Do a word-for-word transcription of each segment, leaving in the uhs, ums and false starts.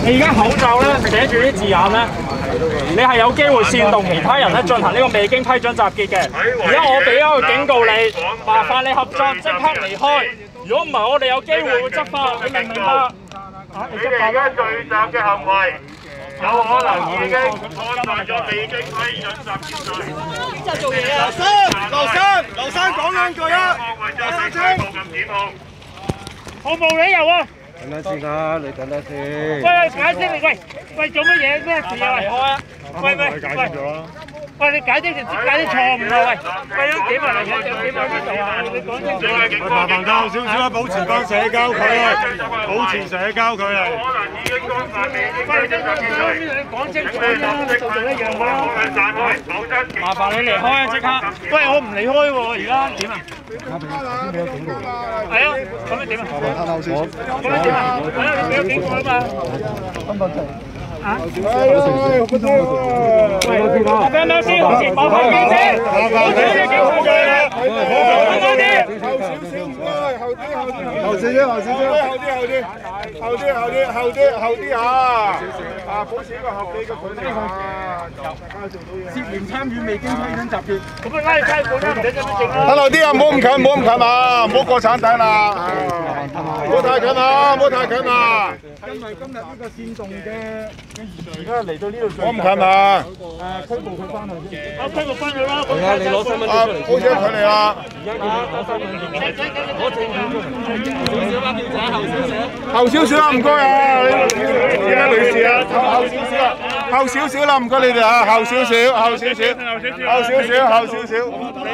你而家口罩咧寫住啲字眼咧，你係有機會煽動其他人咧進行呢個未經批准集結嘅。而家我俾一個警告你，麻煩你合作，即刻離開。如果唔係，我哋有機會會執法，你明唔明白？ 你哋而家聚集嘅行為，有可能已經干犯咗未經批准集結罪。 就做嘢啊！劉生，劉生講兩句啊！劉生清， 毫無理由啊！ 等等先啦，你等等先。 喂，解釋你喂喂做乜嘢？咩事啊？離開啊！喂喂喂！喂，你解釋就解釋錯誤啊！喂，喂，有幾萬人有幾萬邊度啊？你講清楚。 麻煩教少少啦，保持翻社交距離，保持社交距離。 可能已經干犯未經批准集結罪。 你講清楚啦，做做一樣㗎啦。 散開，否則麻煩你離開啊！即刻。喂，我唔離開喎，而家點啊？ 先俾個警告。 係啊，咁你點啊？ 我咁你點啊？係啊，你俾個警告啊嘛。 分分鐘。 啊！喂，分鐘喎。阿 Ben 老師，好似冇開機先，我睇你警告佢啦。慢慢啲。 後少少唔該，後啲後啲。後少少，後少少。後啲後啲。後啲後啲後啲後啲嚇。啊，保持一個合理嘅距離啊！ 涉嫌參與未經批准集結。 咁啊，拉你差館啦，唔使咁樣整啦。 等後啲啊，唔好咁近，唔好咁近啊，唔好過產頂啦。唔好太近啊，唔好太近啊。 因為今日呢個煽動嘅嘅而家嚟到呢度， 我唔近啊！ 誒拘捕佢翻去先。 我推佢翻去啦。 係啊，你攞身份證啊， 出嚟。 保持距離啦。 而家佢攞身份證。攞證件出嚟。少少啦，表姐後少少。 後少少啦，唔該啊！呢位女士啊，後少少啦，後少少啦，唔該你哋啊，後少少，後少少，後少少，後少少。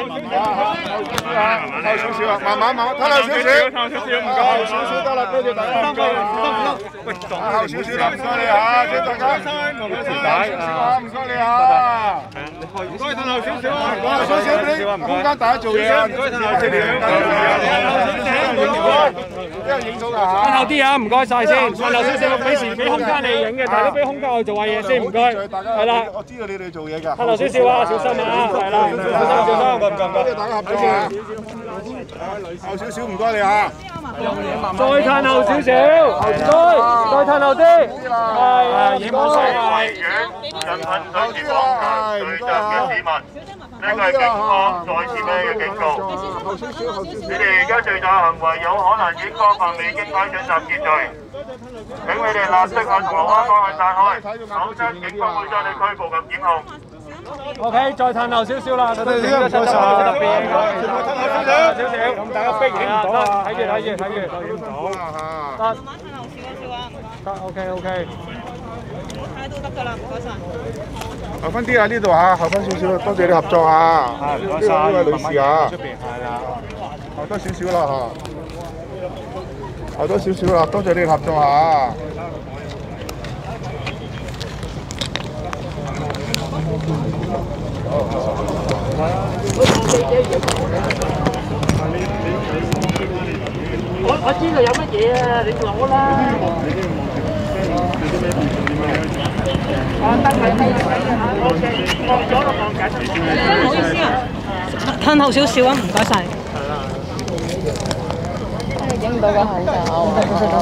啊，後少少啊，慢慢慢慢，睇後少少，後少少，唔該，後少少得啦，多謝大家。喂，後少少啦，唔該你嚇，謝大家。唔該你嚇。唔該，褪後少少啊，後少少俾空間大家做嘢啊。唔該，褪後少少。因為影到㗎嚇。 褪後啲啊，唔該曬先。褪後少少，俾時俾空間你影嘅，但係都俾空間我做下嘢先，唔該。係啦， 我知道你哋做嘢㗎。 褪後少少啊，小心啊，係啦，小心小心，唔該唔該唔該。 多謝大家合作啊。後少少，唔該你嚇。 再褪後少少，再再褪後啲，係啊，影好晒啊！ 維園人群對住廣場聚集嘅市民，呢個係警方再次俾嘅警告。你哋而家聚集行為有可能已經干犯未經批准集結罪，請你哋立即向銅鑼灣方向散開，否則警方會將你拘捕及檢控。 OK， 再褪後少少啦，特別影得特別少少，咁大家逼影唔到啊！睇住睇住睇住，影唔到。得。 慢慢褪後少少啊，唔該。 得 OK OK。 睇到得㗎啦，唔該晒。 後分啲啊，呢度嚇，後分少少，多謝你合作啊！ 唔該晒， 呢位女士啊， 出邊係啦。 後多少少啦嚇，後多少少啦，多謝你合作啊！ 我我知道有乜嘢啊，你攞啦。啊，得係得係 ，OK， 放咗啦，放緊。 唔好意思啊，褪後少少啊，唔該晒。影唔到個口罩。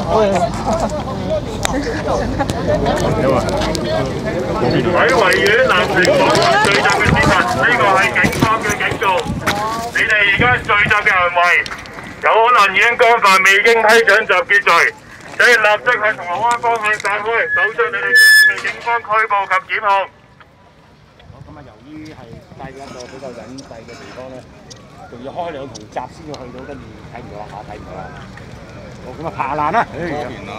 喺維園南城廣場聚集嘅市民，呢個係警方嘅警告。你哋而家聚集嘅行為，有可能已經干犯未經批准集結罪，請立即向銅鑼灣方向散開，否則你哋被警方拘捕及檢控。 咁啊，由於係帶一個比較隱蔽嘅地方咧，仲要開兩條閘先至去到，跟住睇唔到下睇唔到啦。好，咁啊爬欄啦。誒，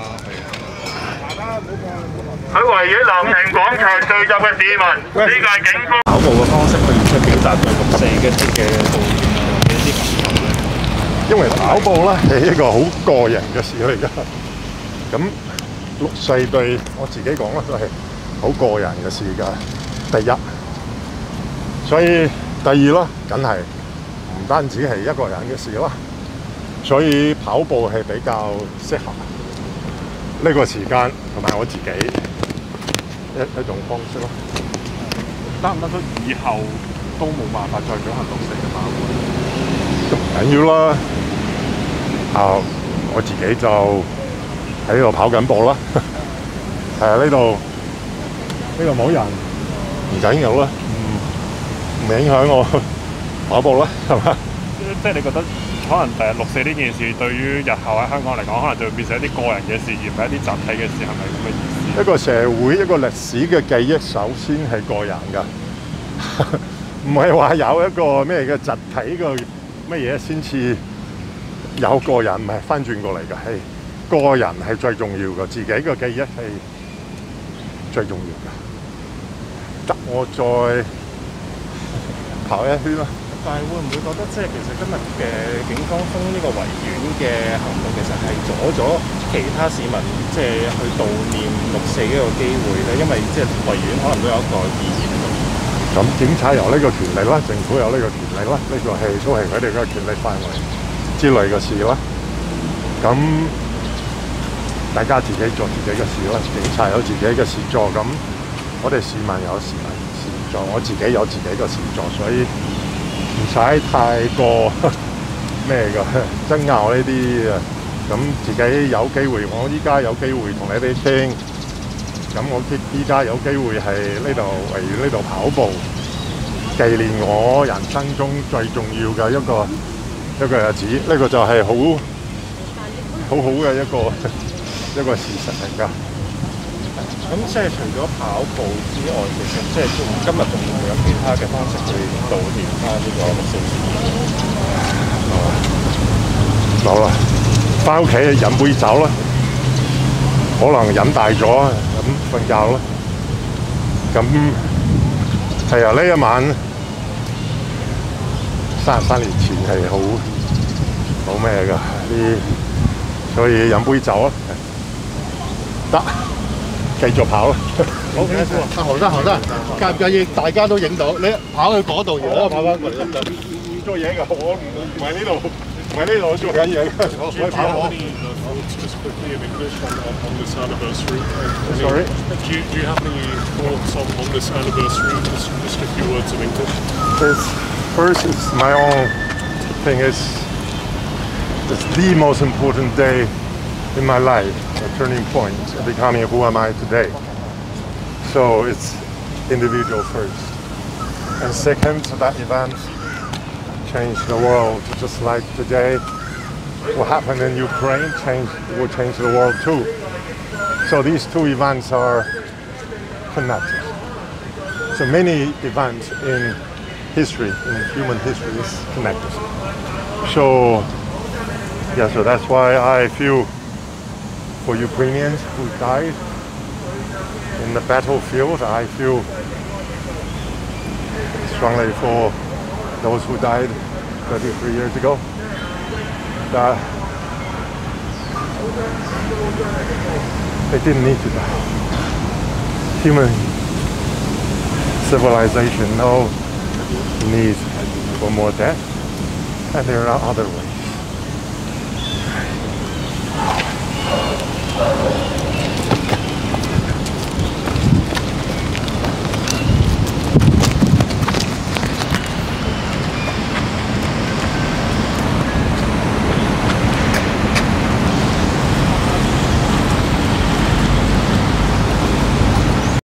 喺維園南城廣場聚集嘅市民，呢個係警方。 跑步嘅方式去即係表達對六四嘅啲嘅悼念嘅一啲感受咧。 因為跑步咧係一個好個人嘅事嚟㗎，咁六四對我自己講咧都係好個人嘅事㗎。第一，所以第二咯，梗係唔單止係一個人嘅事啦。所以跑步係比較適合呢個時間同埋我自己一一種方式咯。 得唔得出以後都冇辦法再舉行六四嘅跑步？ 咁唔緊要啦。啊，我自己就喺度跑緊步啦。 係啊，呢度呢度冇人，唔緊要啦，唔唔影響我跑步啦，係嘛？ 即係你覺得可能誒六四呢件事對於日後喺香港嚟講，可能就會變成一啲個人嘅事，而唔係一啲集體嘅事，係咪咁嘅意思？ 一個社會一個歷史嘅記憶，首先係個人㗎，唔係話有一個咩嘅集體嘅乜嘢先至有個人，唔係翻轉過嚟㗎，係個人係最重要嘅，自己嘅記憶係最重要嘅。得我再跑一圈啦。 但係會唔會覺得即係其實今日嘅警方封呢個維園嘅行動，其實係阻咗其他市民即係去悼念六四呢個機會咧？因為即係維園可能都有一個意義喺度。 咁警察有呢個權利啦，政府有呢個權利啦，呢、這個係都係佢哋嘅權利範圍之類嘅事啦。咁大家自己做自己嘅事啦，警察有自己嘅事做，咁我哋市民有市民事做，我自己有自己嘅事做，所以唔使太過咩嘅爭拗呢啲啊。咁自己有機會，我依家有機會同你哋傾。咁我依家有機會係呢度維園呢度跑步，紀念我人生中最重要嘅一個一個日子。呢、這個就係好好好嘅一個一個事實嚟㗎。 咁即係除咗跑步之外，其實即係仲今日仲會唔會有其他嘅方式去悼念翻呢個六四事件？ 冇啦，翻屋企飲杯酒啦，可能飲大咗咁瞓覺啦。咁係啊，呢一晚三十三年前係好好咩㗎？啲所以飲杯酒啊，得。繼續跑啦！ 好，得好得好得，介唔介意大家都影到？你跑去嗰度，我跑翻過嚟得唔得？ 唔做嘢㗎，我唔喺呢度，唔喺呢度做緊嘢。我我跑。 Specifically in English on, on this anniversary. Sorry. Do you, do you have any thoughts on, on this anniversary? Just, just a few words of English. It's, first, it's my own thing. It's it's the most important day in my life, a turning point, becoming who am I today. So it's individual first. And second, that event changed the world, just like today, what happened in Ukraine change, will change the world too. So these two events are connected. So many events in history, in human history, is connected. So, yeah, so that's why I feel for Ukrainians who died in the battlefield, I feel strongly for those who died thirty-three years ago. That they didn't need to die. Human civilization, no need for more death, and there are other ways.